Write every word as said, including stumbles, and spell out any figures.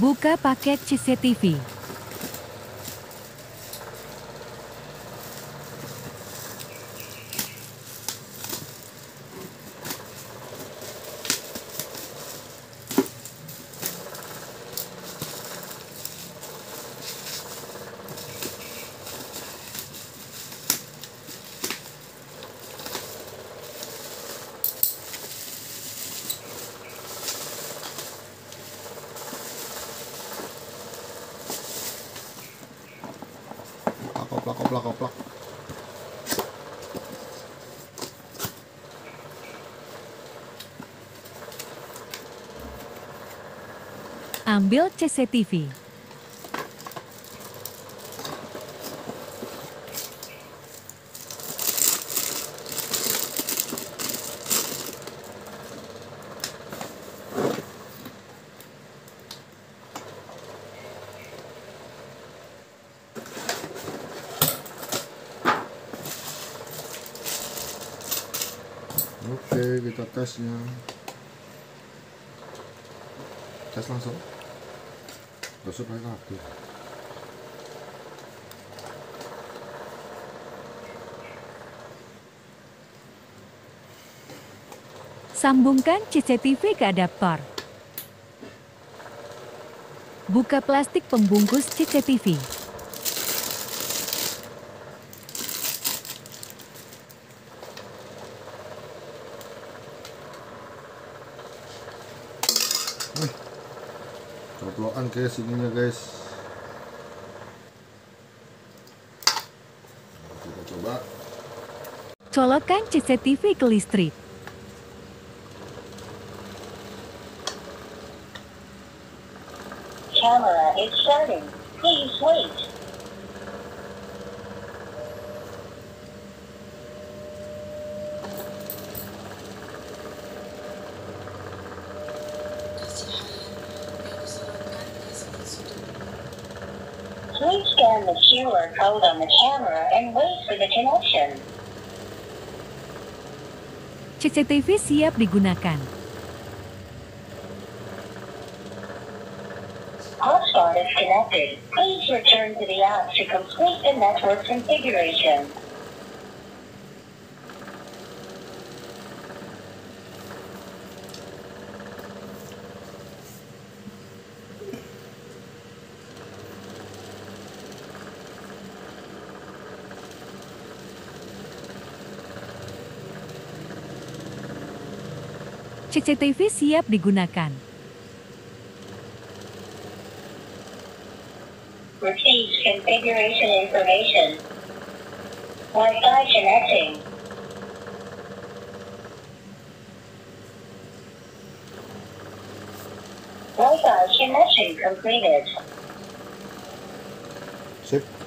Buka paket C C T V. Koplak, koplak, koplak. Ambil C C T V. Oke, kita tesnya. Tes langsung. Terus pakai kartu. Sambungkan C C T V ke adaptor. Buka plastik pembungkus C C T V. Wih, coplokan guys ininya guys. Kita coba. Colokkan C C T V ke listrik. Camera is starting. Please wait. Please scan the Q R code on the camera and wait for the connection. C C T V siap digunakan. Hotspot is connected. Please return to the app to complete the network configuration. C C T V siap digunakan. Receive configuration information. Wi-Fi connecting. Wi-Fi connection completed. Sip.